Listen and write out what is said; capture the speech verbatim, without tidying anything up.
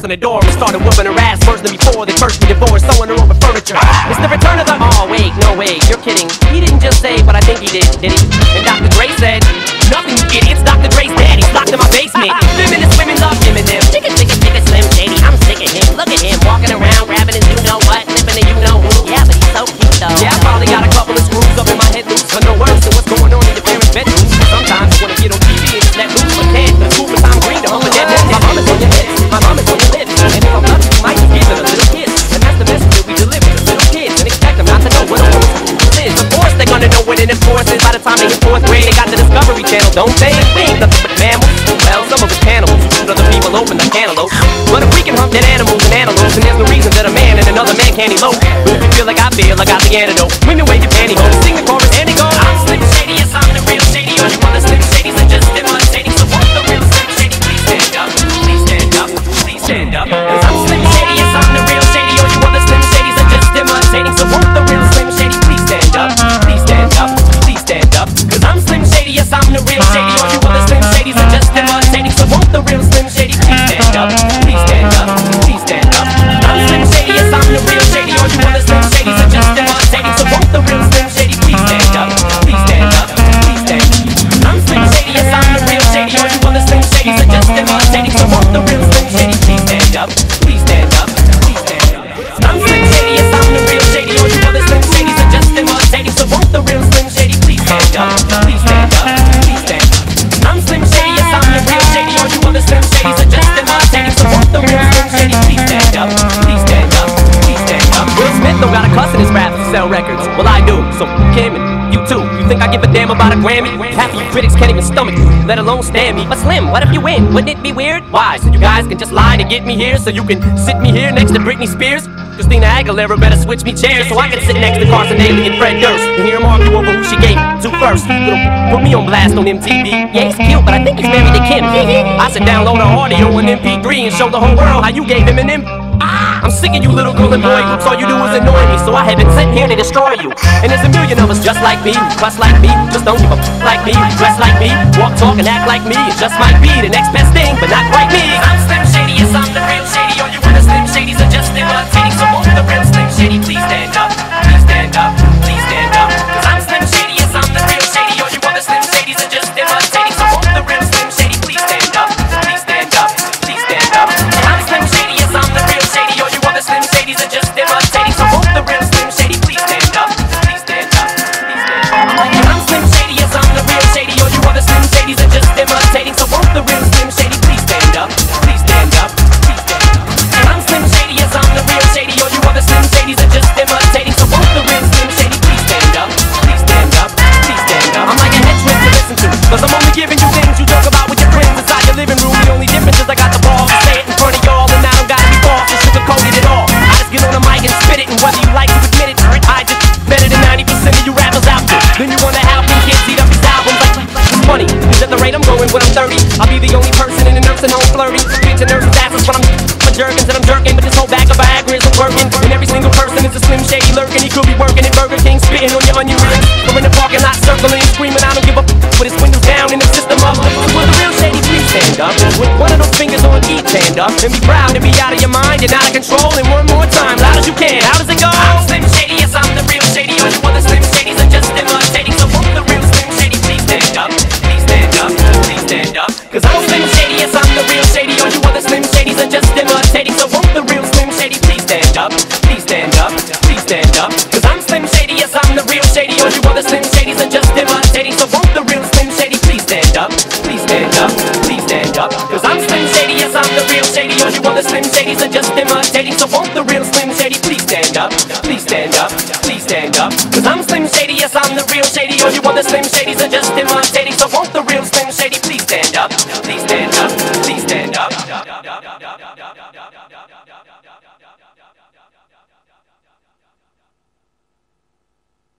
opened the door and started whooping her ass worse than before they first be divorced, sewing her over furniture. It's the return of the... Oh, wait, no, wait, you're kidding. He didn't just say, but I think he did, did he? And Doctor Dre said, nothing, you idiots. Doctor Dre's dead, he's locked in my basement. Feminist women love him and them. Chicken, chicken, chicken, Slim Shady, I'm sick of him. Look at him, walking around, grabbing his you-know-what, nipping the you-know-who. Yeah, but he's so cute, though. Yeah, I probably got a couple of screws up in my head loose, but no worse than what's going on in your parents' bedrooms. Sometimes I wanna get on T V and just let loose, but can't. But it's cool for Tom Green to hump a dead man. My mom is on your lips, my mom is on your lips. And if I'm lucky, you might just give them a little kiss. And that's the message that we deliver to little kids, and expect them not to know what a homosexual is. Of course they're gonna know what an enforce is. By the time they hit fourth grade, they got the Discovery Channel, don't they? We ain't nothing but mammals. Well, some of us cannibals, but other people open the cantaloupe. But if we can hunt dead animals and antelopes, and there's no reason that a man and another man can't elope. But if you feel like I feel, I got the antidote. Women wave your pantyhose, sing the chorus, and it goes. I'm Slim Shady, yes, I'm the real Shady. All you other Slim Shadys are just imitating. So won't the real Slim Shady please stand up? Please stand up, please stand up. Cause I'm Slim Shady, yes, I'm the real Shady. All you other Slim Shadys are just imitating. So won't the real Slim Shady please stand up? Please stand up, please stand up. Cause I'm Slim Shady, yes, I'm the real Shady. All you other Slim Shadys are just imitating. So won't the real Slim Shady please stand up? Please stand up, please stand up. I'm Slim Shady, yes, I'm the real Shady. All you other Slim Shadys are just imitating. So won't the real Slim Shady please stand up? Please stand up, please stand up. I'm Slim Shady, yes, I'm the real Shady. All you other Slim Shadys are just imitating. So won't the real Slim Shady please stand up? Please stand up, please stand up. I'm Slim Shady, yes, I'm the real Shady. All you other Slim Shadys are just imitating. So won't the real Slim Shady please stand up? Please stand up, please stand up. I'm Slim Shady, yes, I'm the real Shady. All you other Slim Shadys are just imitating. So won't the real Slim Shady please stand up? Please stand up, please stand up. Will Smith don't got a cuss in his rap to sell records. Well, I do, so Kim and you too. You think I give a damn about a Grammy? Half of you critics can't even stomach me, let alone stand me. But Slim, what if you win? Wouldn't it be weird? Why? So you guys can just lie to get me here, so you can sit me here next to Britney Spears? Christina Aguilera better switch me chairs so I can sit next to Carson Daly and Fred Durst and hear them argue over who she gave to first. Little, put me on blast on M T V. Yeah, he's cute, but I think he's married to Kim. I should download her audio on M P three and show the whole world how you gave him an M. I'm sick of you little girl and boy groups, all you do is annoy me, so I have been sent here to destroy you. And there's a million of us just like me, who fuss like me, just don't give a f like me, who dress like me, walk, talk, and act like me. It just might be the next best thing, but not quite me. I'm Slim Shady, yes, I'm the real Shady. All you other Slim Shadys are just imitating. So won't the real Slim Shady please stand up? Please stand up, please stand up. Cause I'm Slim Shady, yes, I'm the real Shady. All you other Slim Shadys are just imitating. So won't the real Slim Shady please stand up? Please stand up, please stand up. I'm Slim Shady, yes, I'm the real Shady. All you other Slim Shadys are just imitating. So won't the real Slim Shady please stand up? Please stand up, please stand up. I'm Slim Shady, yes, I'm the real Shady. All you other Slim Shadys are just imitating. So won't the real Slim Shady please stand up? Please stand up, please stand up. I'm Slim Shady, yes, I'm the real Shady. All you other Slim Shadys are just imitating. So won't the real Slim Shady please stand up? Please stand up, please stand up. I'm like a head twist to listen to, cause I'm only giving you things you talk about with your friends inside your living room. The only difference is I got the balls to say it in front of y'all, and I don't gotta be false and sugarcoated at all. I just get on the mic and spit it, and whether you like to admit it, I just better than ninety percent of you rappers out there. Then you wonder how can kids eat up these albums like it's funny, cause at the rate I'm going when I'm thirty, I'll be the only person in the nursing home flirting. Pinching nurses' asses when I'm for jerkins and I'm jerking, but this whole bag of Viagra isn't working. And every single person is a Slim Shady lurking. He could be working at Burger King, spitting on your onion rings, or in the parking lot circling, screaming I don't give a f with his windows down and the system up. So will the real Shady please stand up? With one of those fingers on each hand up, and be proud to be out of your mind and out of control. And one more time, loud as you can. How does it go? I'm Slim Shady, yes, I'm the real Shady. All you other Slim Shadys are just imitating. So won't the real Slim Shady please stand up? Please stand up, please stand up. Cause I'm Slim Shady, yes, I'm the real Shady. All you other Slim Shadys are just imitating. So won't the real Slim Shady please stand up? Please stand up, please stand up. Cause I'm Slim Shady, yes, I'm the real Shady. All you other Slim Shadys are just imitating. So won't the real Slim Shady please stand up? Please stand up, please stand up. Cause I'm Slim Shady, yes, I'm the real Shady. All you other Slim Shadys are just imitating. So won't the real Slim Shady please stand up? Please stand up, please stand up. Cause I'm Slim Shady, yes, I'm the real Shady. All you other Slim Shadys are just imitating. So won't the real Slim Shady please stand up?